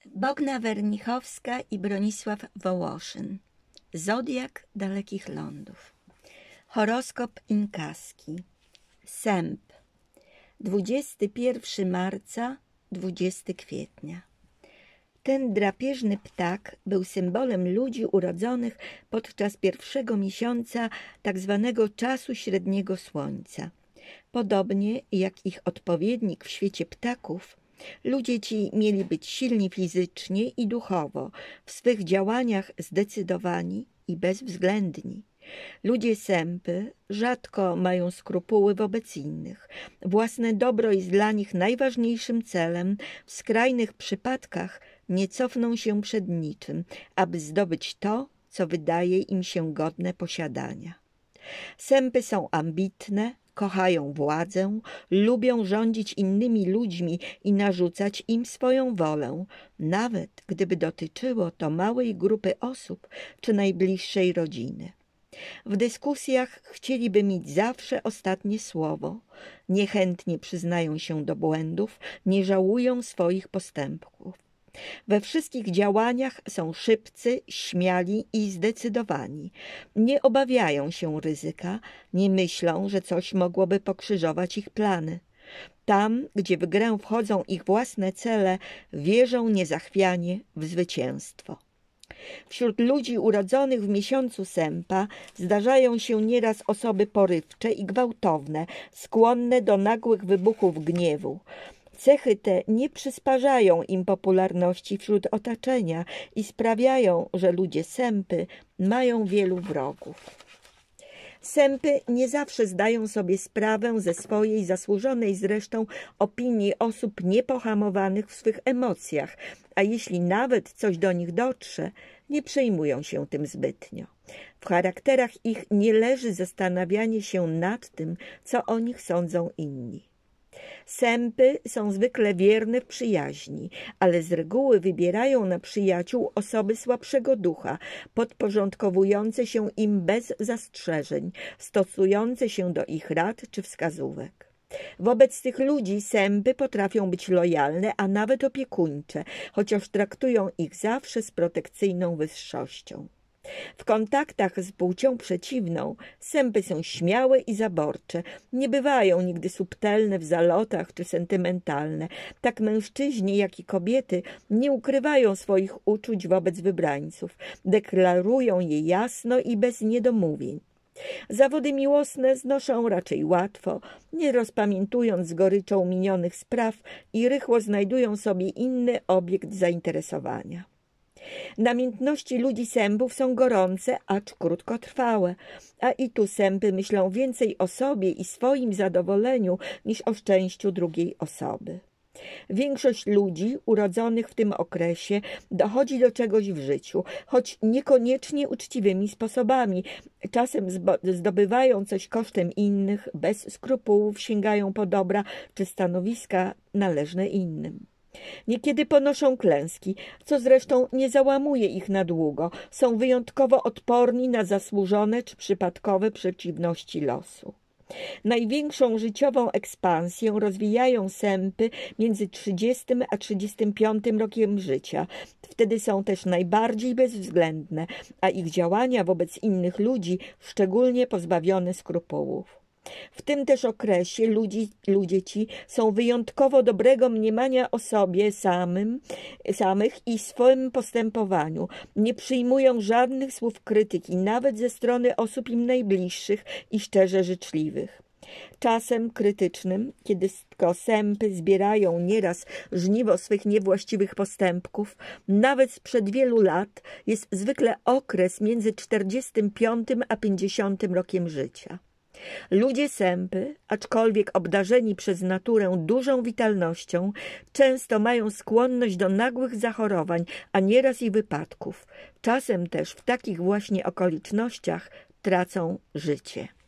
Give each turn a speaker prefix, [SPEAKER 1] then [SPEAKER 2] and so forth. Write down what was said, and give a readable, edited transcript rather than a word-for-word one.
[SPEAKER 1] Bogna Wernichowska i Bronisław Wołoszyn. Zodiak dalekich lądów. Horoskop inkaski. Sęp. 21 marca, 20 kwietnia. Ten drapieżny ptak był symbolem ludzi urodzonych podczas pierwszego miesiąca tzw. czasu średniego słońca. Podobnie jak ich odpowiednik w świecie ptaków, ludzie ci mieli być silni fizycznie i duchowo, w swych działaniach zdecydowani i bezwzględni. Ludzie sępy rzadko mają skrupuły wobec innych. Własne dobro jest dla nich najważniejszym celem. W skrajnych przypadkach nie cofną się przed niczym, aby zdobyć to, co wydaje im się godne posiadania. Sępy są ambitne, kochają władzę, lubią rządzić innymi ludźmi i narzucać im swoją wolę, nawet gdyby dotyczyło to małej grupy osób czy najbliższej rodziny. W dyskusjach chcieliby mieć zawsze ostatnie słowo, niechętnie przyznają się do błędów, nie żałują swoich postępków. We wszystkich działaniach są szybcy, śmiali i zdecydowani. Nie obawiają się ryzyka, nie myślą, że coś mogłoby pokrzyżować ich plany. Tam, gdzie w grę wchodzą ich własne cele, wierzą niezachwianie w zwycięstwo. Wśród ludzi urodzonych w miesiącu sępa zdarzają się nieraz osoby porywcze i gwałtowne, skłonne do nagłych wybuchów gniewu. Cechy te nie przysparzają im popularności wśród otoczenia i sprawiają, że ludzie sępy mają wielu wrogów. Sępy nie zawsze zdają sobie sprawę ze swojej zasłużonej zresztą opinii osób niepohamowanych w swych emocjach, a jeśli nawet coś do nich dotrze, nie przejmują się tym zbytnio. W charakterach ich nie leży zastanawianie się nad tym, co o nich sądzą inni. Sępy są zwykle wierne w przyjaźni, ale z reguły wybierają na przyjaciół osoby słabszego ducha, podporządkowujące się im bez zastrzeżeń, stosujące się do ich rad czy wskazówek. Wobec tych ludzi sępy potrafią być lojalne, a nawet opiekuńcze, chociaż traktują ich zawsze z protekcyjną wyższością. W kontaktach z płcią przeciwną sępy są śmiałe i zaborcze, nie bywają nigdy subtelne w zalotach czy sentymentalne. Tak mężczyźni, jak i kobiety nie ukrywają swoich uczuć wobec wybrańców, deklarują je jasno i bez niedomówień. Zawody miłosne znoszą raczej łatwo, nie rozpamiętując z goryczą minionych spraw i rychło znajdują sobie inny obiekt zainteresowania. Namiętności ludzi sępów są gorące, acz krótkotrwałe, a i tu sępy myślą więcej o sobie i swoim zadowoleniu niż o szczęściu drugiej osoby. Większość ludzi urodzonych w tym okresie dochodzi do czegoś w życiu, choć niekoniecznie uczciwymi sposobami. Czasem zdobywają coś kosztem innych, bez skrupułów sięgają po dobra czy stanowiska należne innym. Niekiedy ponoszą klęski, co zresztą nie załamuje ich na długo. Są wyjątkowo odporni na zasłużone czy przypadkowe przeciwności losu. Największą życiową ekspansję rozwijają sępy między 30 a 35 rokiem życia. Wtedy są też najbardziej bezwzględne, a ich działania wobec innych ludzi szczególnie pozbawione skrupułów. W tym też okresie ludzie ci są wyjątkowo dobrego mniemania o sobie samych i swoim postępowaniu. Nie przyjmują żadnych słów krytyki, nawet ze strony osób im najbliższych i szczerze życzliwych. Czasem krytycznym, kiedy sępy zbierają nieraz żniwo swych niewłaściwych postępków, nawet sprzed wielu lat, jest zwykle okres między 45 a 50 rokiem życia. Ludzie sępy, aczkolwiek obdarzeni przez naturę dużą witalnością, często mają skłonność do nagłych zachorowań, a nieraz i wypadków. Czasem też w takich właśnie okolicznościach tracą życie.